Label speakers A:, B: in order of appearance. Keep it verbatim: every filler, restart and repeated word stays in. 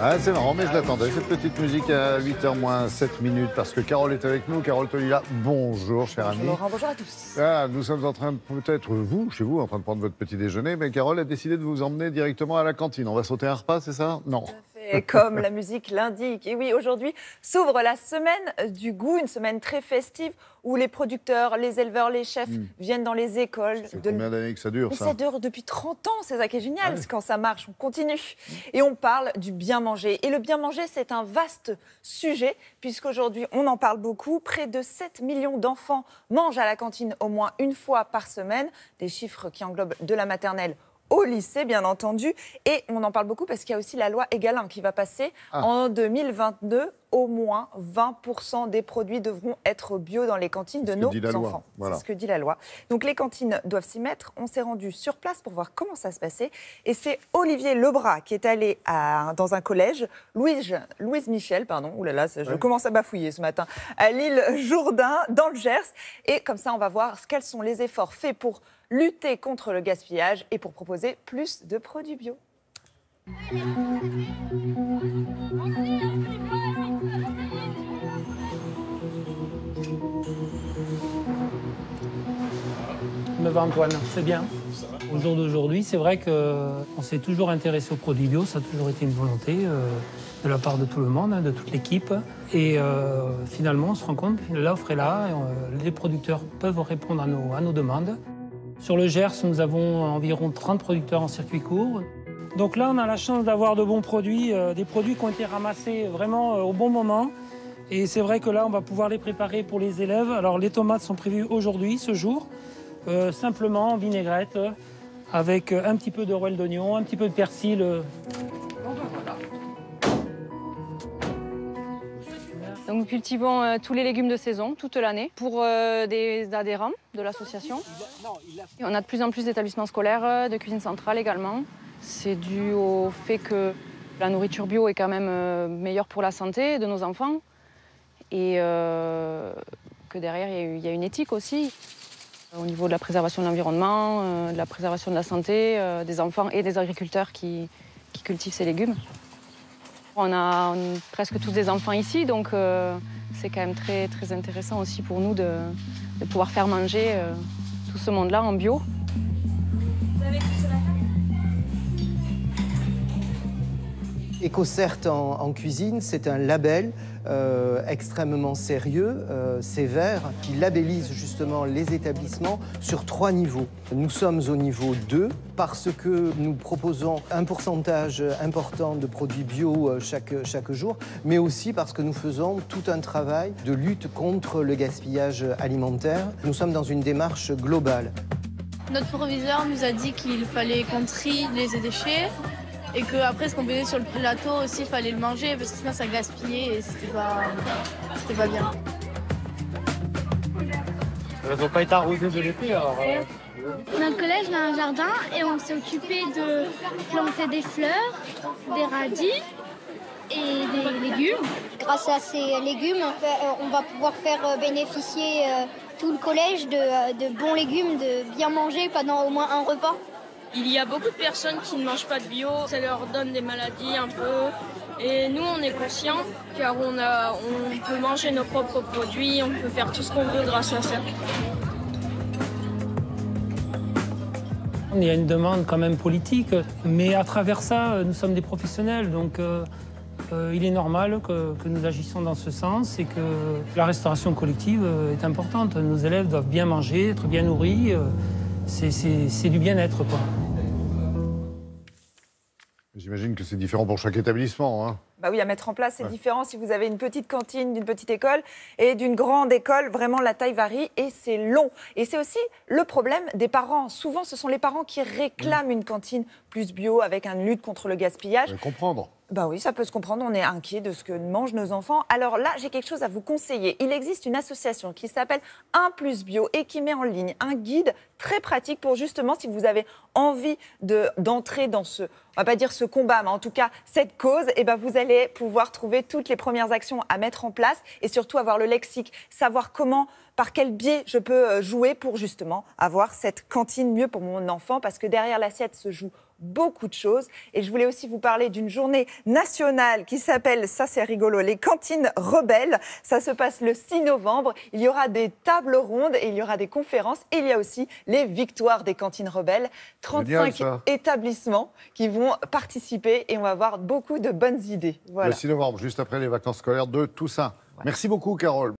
A: Ah, c'est marrant, mais je l'attendais, cette petite musique à huit heures moins sept minutes, parce que Carole est avec nous. Carole Tolila, bonjour, cher ami.
B: Bonjour Laurent, bonjour à tous.
A: Ah, nous sommes en train, peut-être vous, chez vous, en train de prendre votre petit déjeuner, mais Carole a décidé de vous emmener directement à la cantine. On va sauter un repas, c'est ça? Non.
B: Et comme la musique l'indique. Et oui, aujourd'hui s'ouvre la semaine du goût, une semaine très festive où les producteurs, les éleveurs, les chefs mmh. viennent dans les écoles.
A: C'est de... combien d'années que ça dure,
B: Mais
A: ça?
B: Ça dure depuis trente ans, c'est ça qui est génial.
A: Ah oui.
B: Quand ça marche, on continue. Mmh. Et on parle du bien manger. Et le bien manger, c'est un vaste sujet, puisqu'aujourd'hui, on en parle beaucoup. Près de sept millions d'enfants mangent à la cantine au moins une fois par semaine. Des chiffres qui englobent de la maternelle au lycée, bien entendu. Et on en parle beaucoup parce qu'il y a aussi la loi Egalim qui va passer ah. en deux mille vingt-deux. Au moins vingt pour cent des produits devront être bio dans les cantines de nos enfants. Voilà. C'est ce que dit la loi. Donc les cantines doivent s'y mettre. On s'est rendu sur place pour voir comment ça se passait. Et c'est Olivier Lebras qui est allé à, dans un collège, Louise, Louise Michel, pardon, oulala, je ouais. commence à bafouiller ce matin, à l'île Jourdain, dans le Gers. Et comme ça, on va voir quels sont les efforts faits pour lutter contre le gaspillage et pour proposer plus de produits bio.
C: Je m'appelle Antoine, c'est bien. Au jour d'aujourd'hui, c'est vrai qu'on s'est toujours intéressé aux produits bio, ça a toujours été une volonté euh, de la part de tout le monde, hein, de toute l'équipe. Et euh, finalement, on se rend compte que l'offre est là, et, euh, les producteurs peuvent répondre à nos, à nos demandes. Sur le Gers, nous avons environ trente producteurs en circuit court. Donc là, on a la chance d'avoir de bons produits, euh, des produits qui ont été ramassés vraiment euh, au bon moment. Et c'est vrai que là, on va pouvoir les préparer pour les élèves. Alors, les tomates sont prévues aujourd'hui, ce jour, euh, simplement en vinaigrette, euh, avec euh, un petit peu de rouelle d'oignon, un petit peu de persil. Euh.
D: Donc, nous cultivons euh, tous les légumes de saison, toute l'année, pour euh, des adhérents de l'association. On a de plus en plus d'établissements scolaires, euh, de cuisine centrale également. C'est dû au fait que la nourriture bio est quand même euh, meilleure pour la santé de nos enfants et euh, que derrière, il y, y a une éthique aussi au niveau de la préservation de l'environnement, euh, de la préservation de la santé euh, des enfants et des agriculteurs qui, qui cultivent ces légumes. On a on, presque tous des enfants ici, donc euh, c'est quand même très, très intéressant aussi pour nous de, de pouvoir faire manger euh, tout ce monde-là en bio.
E: EcoCert en, en cuisine, c'est un label euh, extrêmement sérieux, euh, sévère, qui labellise justement les établissements sur trois niveaux. Nous sommes au niveau deux parce que nous proposons un pourcentage important de produits bio chaque, chaque jour, mais aussi parce que nous faisons tout un travail de lutte contre le gaspillage alimentaire. Nous sommes dans une démarche globale.
F: Notre proviseur nous a dit qu'il fallait qu'on trie les déchets. Et qu'après, ce qu'on faisait sur le plateau aussi, il fallait le manger, parce que sinon ça gaspillait et c'était pas, c'était pas bien.
C: Elles n'ont pas été arrosées de l'été, alors... Euh...
G: Dans le collège, on a un jardin et on s'est occupé de planter des fleurs, des radis et des légumes.
H: Grâce à ces légumes, on va pouvoir faire bénéficier tout le collège de, de bons légumes, de bien manger pendant au moins un repas.
I: Il y a beaucoup de personnes qui ne mangent pas de bio, ça leur donne des maladies un peu. Et nous, on est conscients car on, a, on peut manger nos propres produits, on peut faire tout ce qu'on veut grâce à ça.
C: Il y a une demande quand même politique, mais à travers ça, nous sommes des professionnels. Donc euh, euh, il est normal que, que nous agissons dans ce sens et que la restauration collective est importante. Nos élèves doivent bien manger, être bien nourris. Euh, c'est du bien-être, quoi.
A: J'imagine que c'est différent pour chaque établissement, hein.
B: Bah oui, à mettre en place, c'est ouais. différent si vous avez une petite cantine d'une petite école et d'une grande école. Vraiment, la taille varie et c'est long. Et c'est aussi le problème des parents. Souvent, ce sont les parents qui réclament mmh. une cantine plus bio avec une lutte contre le gaspillage.
A: Je peux comprendre.
B: Bah oui, ça peut se comprendre, on est inquiet de ce que mangent nos enfants. Alors là, j'ai quelque chose à vous conseiller. Il existe une association qui s'appelle un plus bio et qui met en ligne un guide très pratique pour justement, si vous avez envie de, d'entrer dans ce, on va pas dire ce combat, mais en tout cas cette cause, et ben vous allez pouvoir trouver toutes les premières actions à mettre en place et surtout avoir le lexique, savoir comment, par quel biais je peux jouer pour justement avoir cette cantine mieux pour mon enfant, parce que derrière l'assiette se joue beaucoup de choses. Et je voulais aussi vous parler d'une journée nationale qui s'appelle, ça c'est rigolo, les cantines rebelles. Ça se passe le six novembre. Il y aura des tables rondes et il y aura des conférences. Et il y a aussi les victoires des cantines rebelles. trente-cinq
A: Génial,
B: établissements qui vont participer et on va avoir beaucoup de bonnes idées. Voilà.
A: Le six novembre, juste après les vacances scolaires de Toussaint. Merci beaucoup, Carole.